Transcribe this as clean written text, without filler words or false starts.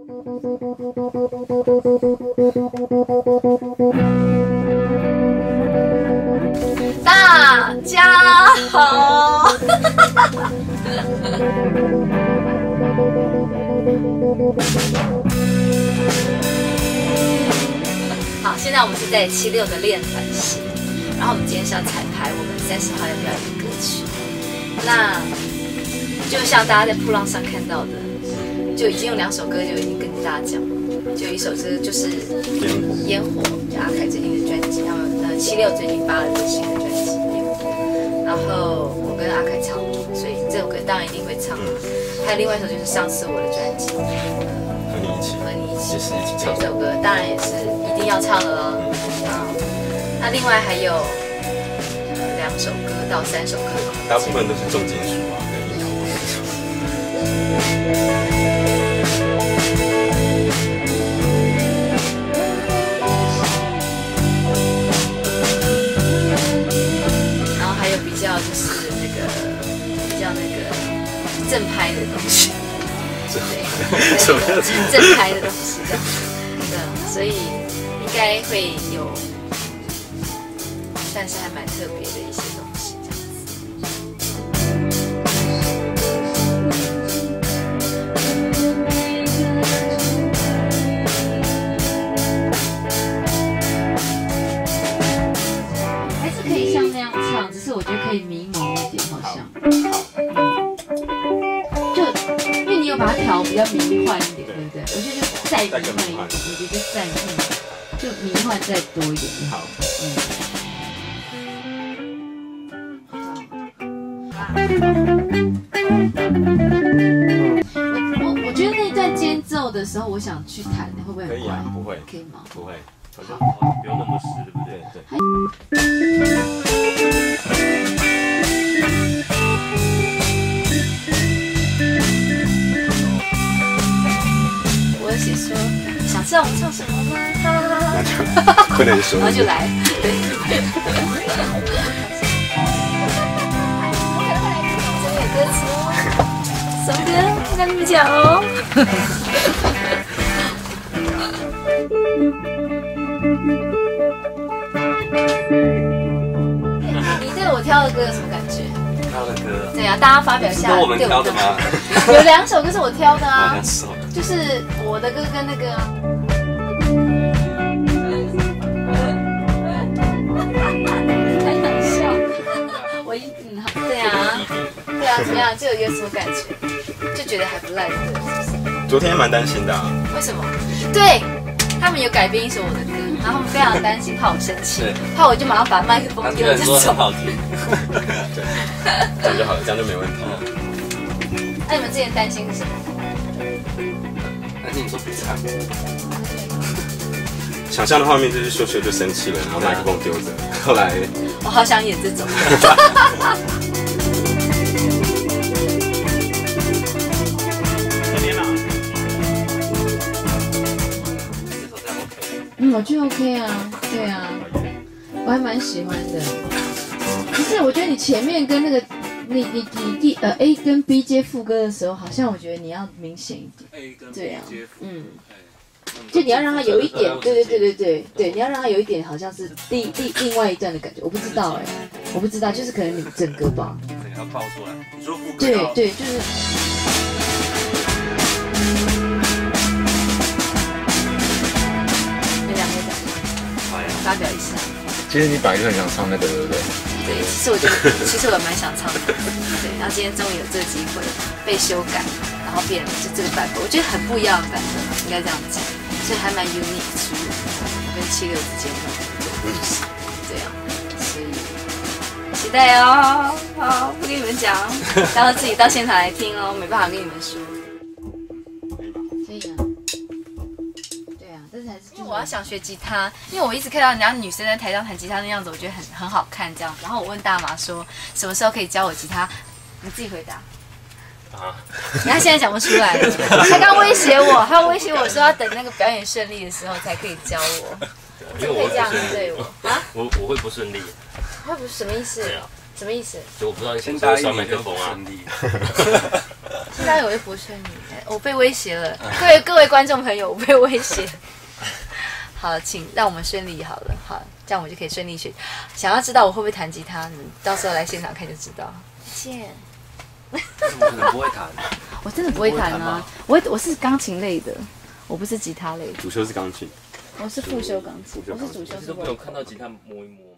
大家好，好，现在我们是在76的练团室，然后我们今天是要彩排我们30号要表演的歌曲。那就像大家在铺浪上看到的，就已经有2首歌就已经跟大家讲了，就一首歌就是烟火，就阿凯最近的专辑，他们76最近发了最新的专辑烟火，然后我跟阿凯唱，所以这首歌当然一定会唱。还有另外一首就是上次我的专辑，和你一起，也是一起唱。这首歌当然也是一定要唱的了。那另外还有2首歌到3首歌， 大部分都是重金属啊，跟摇滚那种。 然后还有比较就是比较正拍的东西，对， 什么样子？ 正拍的东西这样，对，所以应该会有，但是还蛮特别的一些东西这样子。还是可以像那样唱，只是我觉得可以迷蒙一点，好像。因为你有把它调比较迷幻一点，对不对？我觉得就再迷幻一点，我觉得再就迷幻再多一点。好，我觉得那段间奏的时候，我想去弹，会不会很怪？ 可以啊，不会， 可以吗？ 不会， 好， 不用那么湿，对不对？对。 我写说想知道我们唱什么吗？哈哈哈哈， 不能说， 然后就来，对。这边有歌词哦，什么歌？我跟你们讲哦。你对我挑的歌有什么感觉？ 挑的歌？ 对啊，大家发表一下。 是我们挑的吗？ 有2首歌是我挑的啊。 2首。 就是我的歌跟那个。很好笑。对啊，怎么样？就有什么感觉？就觉得还不赖的，是不是？ 昨天蛮担心的啊。 为什么？对，他们有改编一首我的歌，然后他们非常担心，怕我生气，怕我就马上把麦克风丢了就走。 很好听。对，这样就好了，这样就没问题了。 那你们之前担心是什么？ 但是你说不唱，想象的画面就是秀秀就生气了，然后麦克风丢着。后来我好想演这种。我觉得 OK 啊，对啊，我还蛮喜欢的。可是我觉得你前面跟那个你A 跟 B 接副歌的时候，好像我觉得你要明显一点。 A 跟 B 对啊， 接副歌， 就你要让它有一点，对，你要让它有一点好像是另外一段的感觉。我不知道我不知道，就是可能你整个吧。 整个要爆出来。你说副歌？ 对，就是。你2个讲，发表一下。 其实你本来就很想唱那个，对不对？ 对，其实我蛮想唱的。对，然后今天终于有这个机会被修改，然后变成就这个版本，我觉得很不一样的版本，应该这样讲，所以还蛮 unique 出的，跟76之间的这样，所以期待哦。好，不跟你们讲，然后自己到现场来听哦，没办法跟你们说。可以啊。对啊，但是还是因为我要想学吉他，因为我一直看到人家女生在台上弹吉他那样子，我觉得很好看这样。然后我问大麻说什么时候可以教我吉他，你自己回答。啊！他现在讲不出来了，他刚威胁我，他威胁我说要等那个表演顺利的时候才可以教我，怎么可以这样对我啊？ 我会不顺利。 会不是什么意思？ 什么意思？ 就我不知道你什么先答时候双应你就不麦克风啊。 顺利。 现在我又不顺利，我被威胁了。各位观众朋友，我被威胁。好，请让我们顺利好了。好，这样我就可以顺利学。想要知道我会不会弹吉他，你们到时候来现场看就知道。见。 我可能不会弹， 我真的不会弹啊，我是钢琴类的，我不是吉他类的， 主修是钢琴， 我是副修钢琴，我是主修是都不用看到吉他摸一摸。